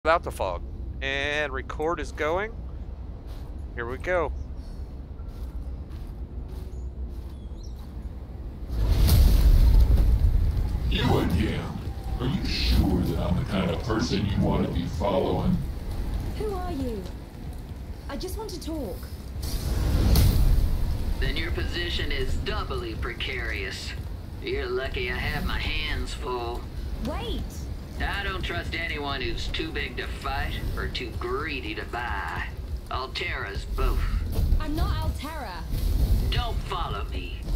Without the fog. And record is going. Here we go. You again. Are you sure that I'm the kind of person you want to be following? Who are you? I just want to talk. Then your position is doubly precarious. You're lucky I have my hands full. Wait! I don't trust anyone who's too big to fight or too greedy to buy. Altera's both. I'm not Altera. Don't follow me.